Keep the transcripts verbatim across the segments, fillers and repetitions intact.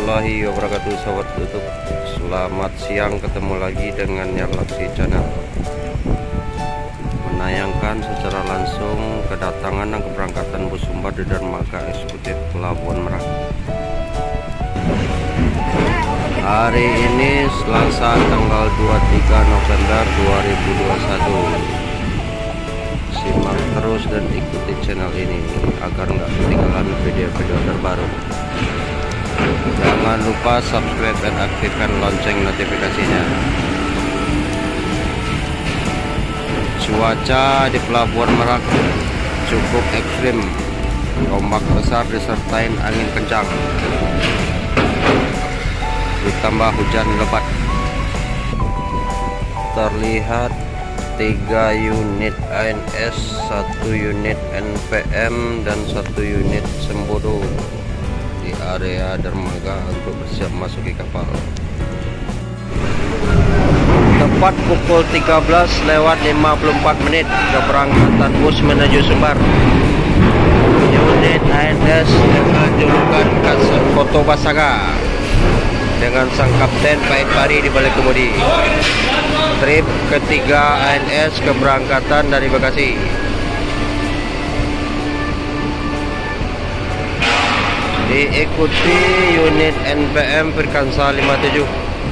warahmatullahi wabarakatuh, sahabat YouTube. Selamat siang, ketemu lagi dengan Yarlaksi Channel, menayangkan secara langsung kedatangan dan keberangkatan bus Sumbar di Dermaga Eksekutif Pelabuhan Merak. Hari ini Selasa tanggal dua puluh tiga November dua ribu dua puluh satu. Simak terus dan ikuti channel ini agar nggak ketinggalan video-video terbaru. Jangan lupa subscribe dan aktifkan lonceng notifikasinya. Cuaca di Pelabuhan Merak cukup ekstrim, ombak besar disertai angin kencang, ditambah hujan lebat. Terlihat tiga unit A N S, satu unit N P M, dan satu unit Sembodo di area dermaga untuk bersiap masuki kapal. Tepat pukul tiga belas lewat lima puluh empat menit keberangkatan bus menuju Sumbar. Unit A N S dengan julukan Kasar Foto Basaga dengan sang kapten Pak Pari di balik kemudi. Trip ketiga A N S keberangkatan dari Bekasi. Diikuti unit N P M Firkansa lima puluh tujuh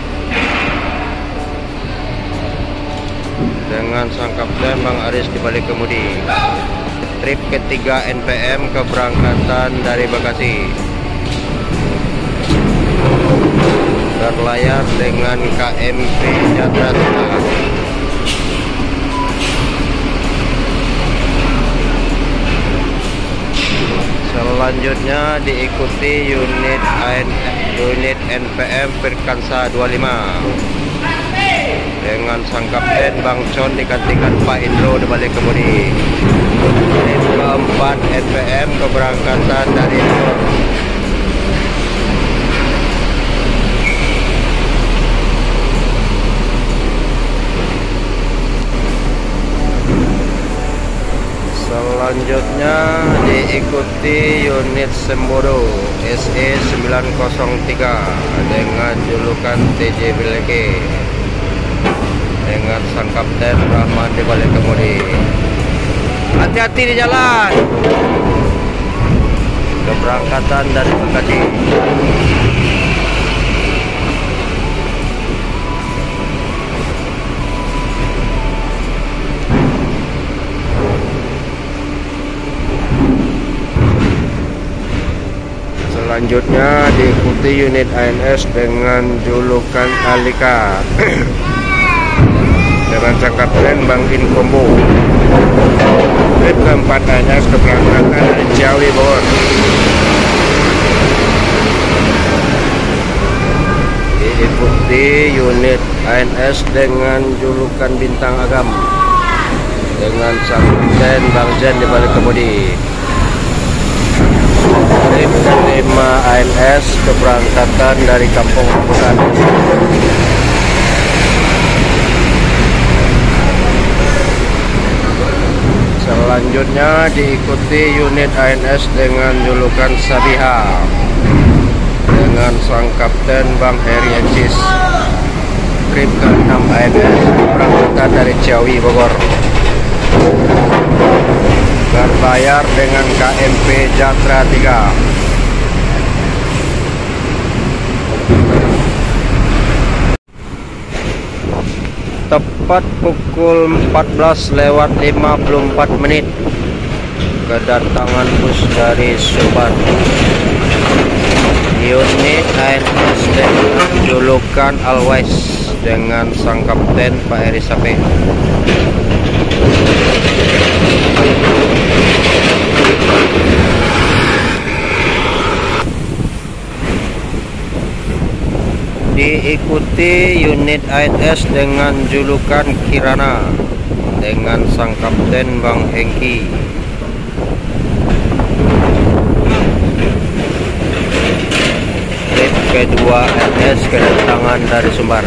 dengan sang kapten Bang Aris di balik kemudi. Trip ketiga N P M keberangkatan dari Bekasi, berlayar dengan K M P Jatra Tengah. Selanjutnya diikuti unit A N unit N P M Firkansa dua puluh lima dengan sang kapten Bang Con digantikan Pak Indro di balik kemudi. Trip keempat N P M keberangkatan dari Bogor. Selanjutnya diikuti unit Sembodo S E sembilan nol tiga dengan julukan T J Bileke dengan sang kapten Rahman di balik kemudi. Hati-hati di jalan. Keberangkatan dari Bekasi. Selanjutnya diikuti unit A N S dengan julukan Alika dengan sang kapten Bang Inkombo. Trip keempat A N S keberangkatan dari Ciawi Bogor. Diikuti unit A N S dengan julukan Bintang Agam dengan sang kapten Bang Zen di balik kemudi. Trip kelima A N S keberangkatan dari Kampung Bukan. Selanjutnya diikuti unit A N S dengan julukan Sabiha dengan sang kapten Bang Heri Encis. Trip ke enam A N S keberangkatan dari Ciawi Bogor, berlayar dengan K M P Jatra tiga. Tepat pukul empat belas lewat lima puluh empat menit kedatangan bus dari Sumbar. Unit A N S dengan julukan Always dengan sang kapten Pak Eri Sape. Diikuti unit A N S dengan julukan Kirana dengan sang kapten Bang Hengki. Trip kedua A N S kedatangan dari Sumbar.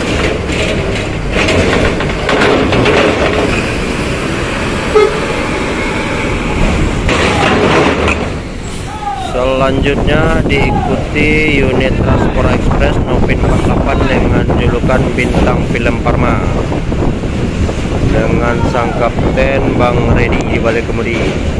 Selanjutnya diikuti unit Transport Express Novin empat puluh delapan dengan julukan Bintang Film Parma dengan sang kapten Bang Redi di balik kemudi.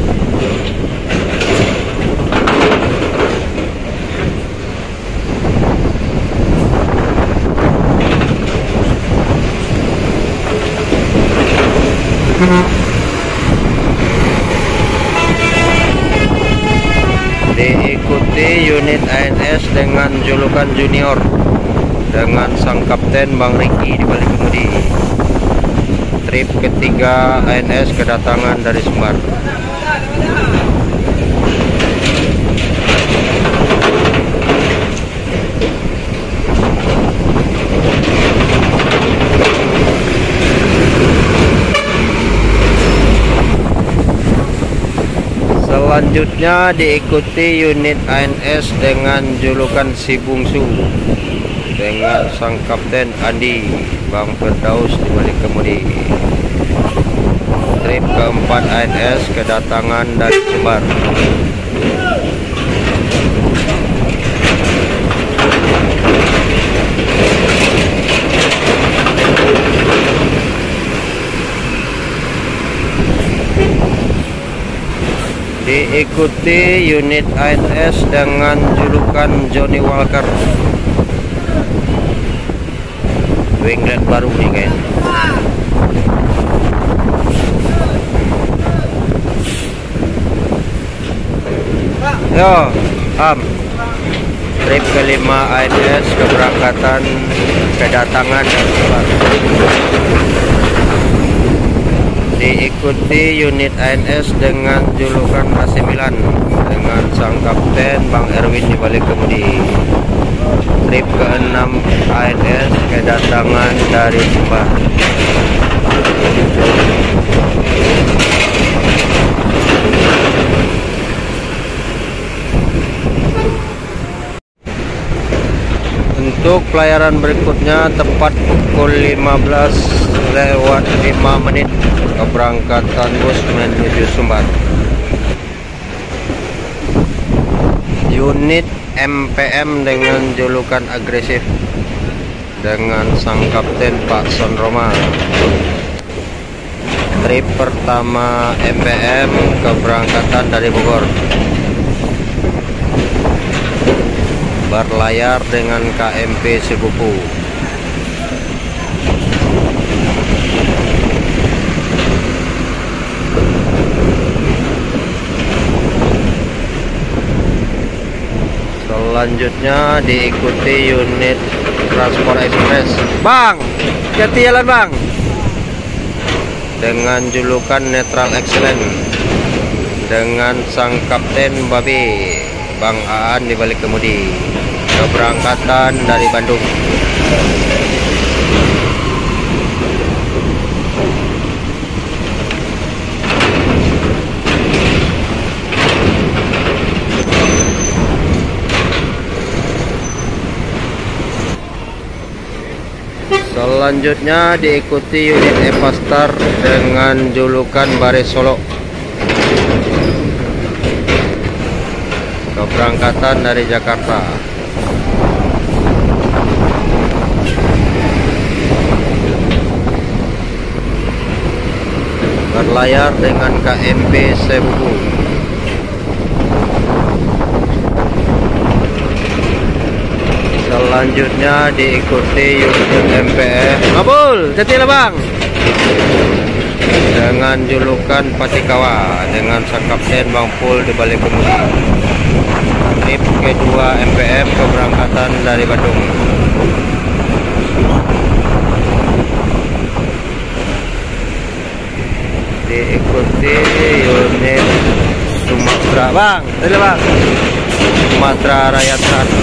Diikuti unit A N S dengan julukan Junior dengan sang kapten Bang Riki di balik kemudi. Trip ketiga A N S kedatangan dari Sumbar. Selanjutnya diikuti unit A N S dengan julukan Si Bungsu dengan sang kapten Andi Bang Firdaus di balik kemudi. Trip keempat A N S kedatangan dari Sumbar. Diikuti unit A N S dengan julukan Johnny Walker. Winglet baru nih guys. Yo, am. Trip kelima A N S keberangkatan kedatangan dan pulang. Diikuti unit A N S dengan julukan A C Milan dengan sang kapten Bang Erwin di balik kemudi. Trip keenam A N S kedatangan dari Sumbar. Untuk pelayaran berikutnya tepat pukul lima belas lewat lima menit keberangkatan bus menuju Sumbar. Unit M P M dengan julukan Agresif dengan sang kapten Pak Son Roma. Trip pertama M P M keberangkatan dari Bogor. Berlayar dengan K M P Sebuku. Selanjutnya diikuti unit Transport Express. Bang, hati jalan bang. Dengan julukan Netral Excellent dengan sang kapten Babe Bang Aan di balik kemudi. Keberangkatan dari Bandung. Selanjutnya diikuti unit Evastar dengan julukan Bare Solo. Keberangkatan dari Jakarta. Berlayar dengan K M P Sebuku. Selanjutnya diikuti unit M P M. Mabul, jadilah bang. Dengan julukan Patikawa dengan sang kapten Bang Pul di balik kemudi. Trip kedua M P M keberangkatan dari Bandung. Diikuti unit Sumatera bang, tadi bang, Sumatera Rakyat satu.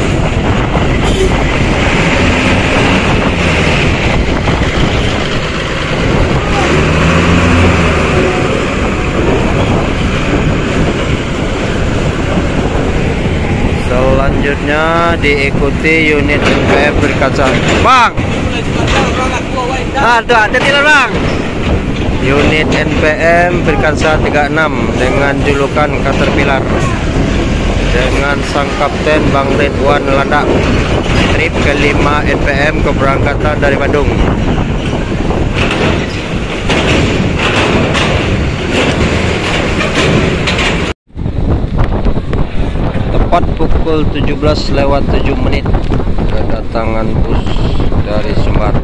Selanjutnya diikuti unit M P M berkaca. Bang, ada ada tidak bang? Unit N P M berkaca tiga puluh enam dengan julukan Caterpillar. dengan sang kapten Bang Ridwan Landak. Trip kelima N P M keberangkatan dari Bandung. Tepat pukul tujuh belas lewat tujuh menit kedatangan bus dari Sumbar.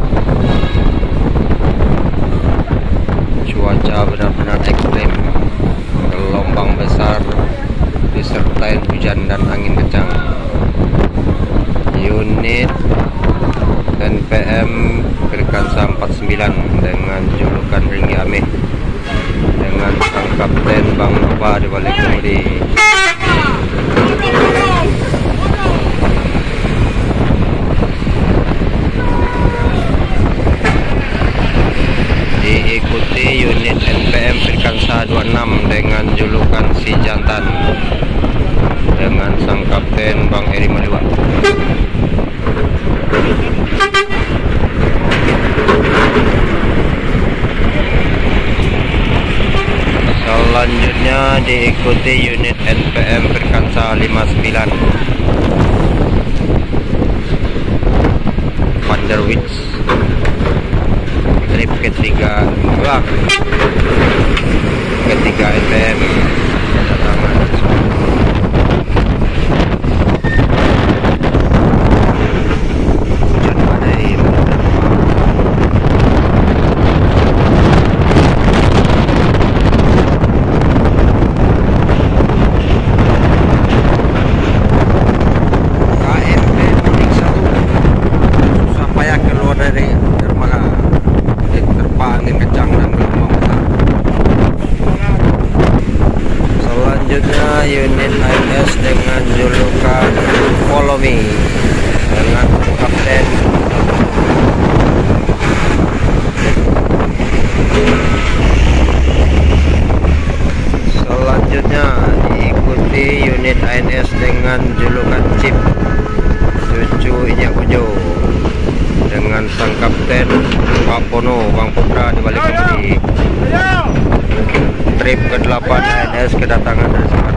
Cuaca benar-benar ekstrim, gelombang besar disertai hujan dan angin kencang. Unit N P M Firkansa empat puluh sembilan dengan julukan Ringgi Ameh dengan sang kapten Bang Nova di balik kemudi. Diikuti unit N P M Firkansa dua puluh enam dengan julukan Si Jantan dengan sang kapten Bang Eri Maliwa. Selanjutnya diikuti unit N P M Firkansa lima puluh sembilan Vanderwits. Trip ketiga wah, ketiga N P M kedatangan. Hujan badai K M P Banding satu susah payah keluar dari dermaga. Terpa angin kencang dan gelombang besar. Selanjutnya unit I S dengan julukan Follow Me dengan kapten Selanjutnya diikuti unit I N S dengan julukan Chip Cucu Inyak Ujo dengan sang kapten Pak Pono Bang Putra di balik kemudi. Trip ke delapan I N S kedatangan dari Sumbar.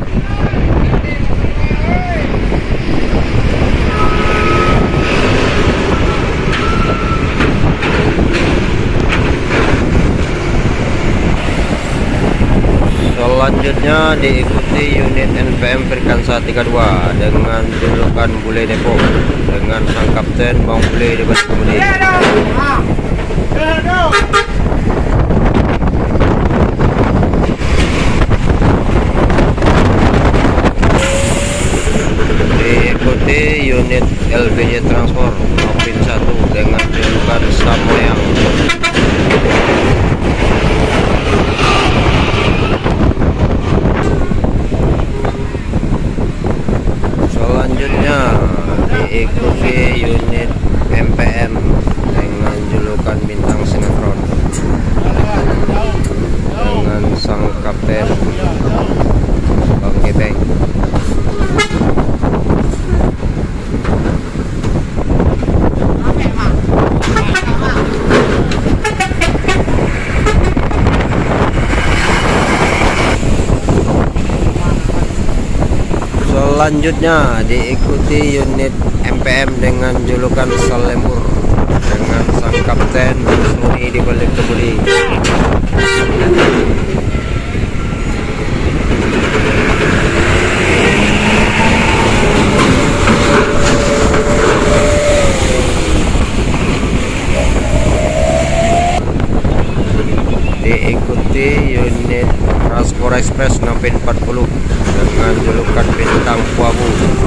Selanjutnya diikuti unit N P M Firkansa tiga puluh dua dengan julukan Bule Depok dengan sang kapten Bang Bule di balik kemudi. Diikuti unit L B J Transport Nopin satu dengan julukan Samoyang. Selanjutnya diikuti unit M P M dengan julukan Bintang Sinetron dengan sang kapten Bang Gebeng. Selanjutnya diikuti unit M P M dengan julukan Salembur dengan sang kapten Suni di balik kemudi. Diikuti unit Transport Express Nopin empat puluh dengan julukan Bintang Puabu.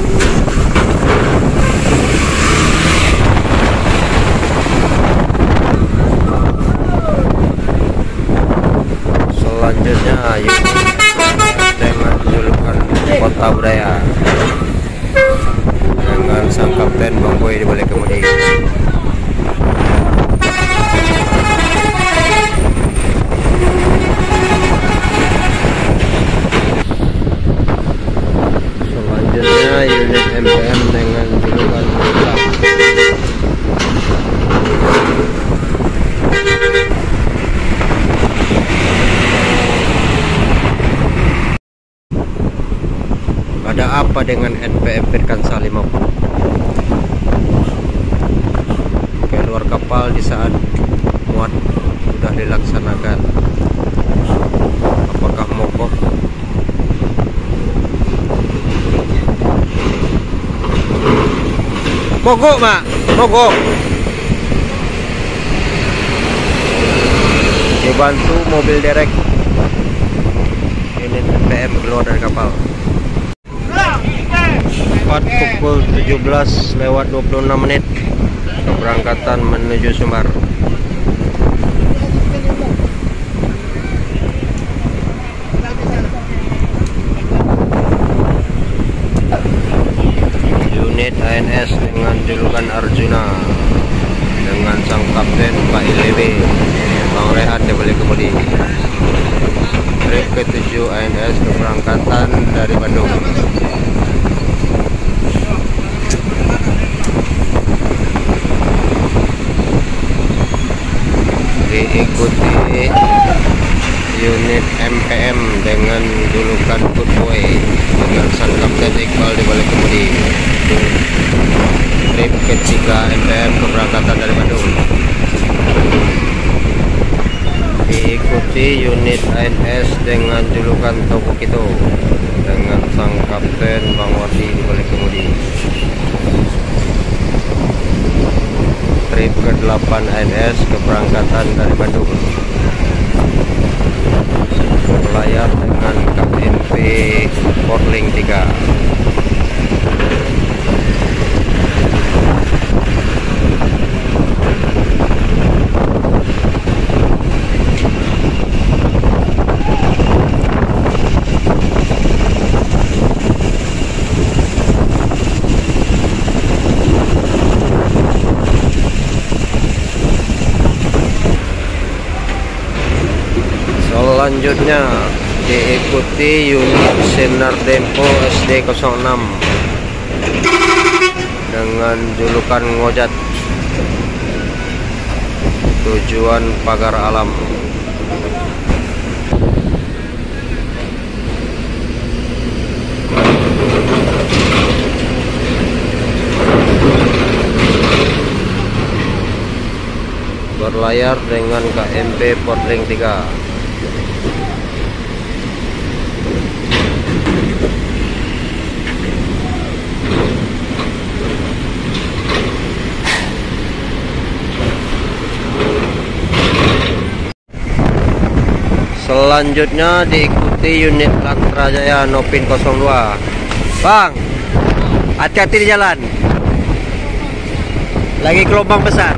Selanjutnya unit dengan julukan Kota Budaya dengan sang kapten Bang Boy di balik kemudi. Selanjutnya unit M P M dengan julukan Pulang. Ada apa dengan N P M Firkansa lima puluh. Keluar kapal di saat muat sudah dilaksanakan. Apakah mogok? Mogok, Mak. Mogok. Dibantu mobil derek. Unit N P M keluar dari kapal. Tepat pukul tujuh belas lewat dua puluh enam menit keberangkatan menuju Sumbar. Unit A N S dengan julukan Arjuna dengan sang kapten Pak I L B Bang Rehat Dibalik Kemudi. Trip ketujuh A N S keberangkatan dari Bandung. Diikuti unit M P M dengan julukan Good Boy dengan sang kapten Iqbal Dibalik Kemudi. Trip ketiga M P M keberangkatan dari Bandung. Diikuti unit A N S dengan julukan Tokukito dengan sang kapten Bang Wardi Dibalik Kemudi. Trip ke delapan A N S keberangkatan dari Bandung. Berlayar dengan K N P Portling tiga. Selanjutnya diikuti unit Sinar Dempo S D nol enam dengan julukan Ngojat, tujuan Pagar Alam. Berlayar dengan K M P Portling tiga. Selanjutnya diikuti unit Lantrajaya Nopin nol dua. Bang, hati-hati di jalan. Lagi gelombang besar.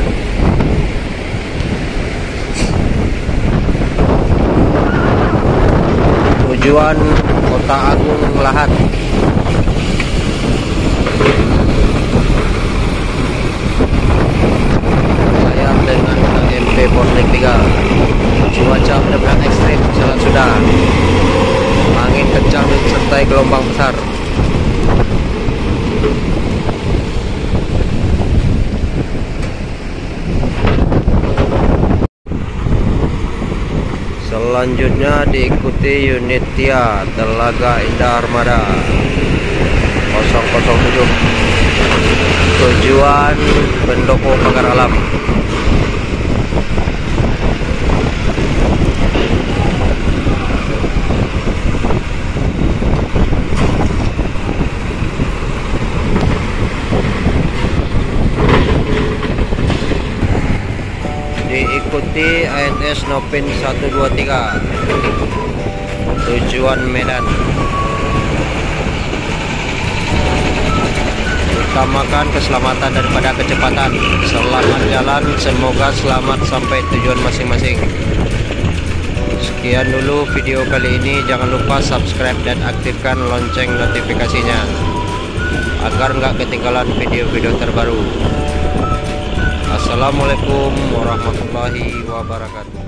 Tujuan Kota Agung Lahat. Berlayar dengan K M P Portling tiga. Cuaca benar-benar ekstrim, jalan sudah. Angin kencang disertai gelombang besar. Selanjutnya diikuti unit Tia Telaga Indah Armada nol nol tujuh. Tujuan Pendopo Pagar Alam. Diikuti A N S Nopin satu dua tiga, tujuan Medan. Utamakan keselamatan daripada kecepatan. Selamat jalan, semoga selamat sampai tujuan masing-masing. Sekian dulu video kali ini. Jangan lupa subscribe dan aktifkan lonceng notifikasinya agar nggak ketinggalan video-video terbaru. Assalamualaikum warahmatullahi wabarakatuh.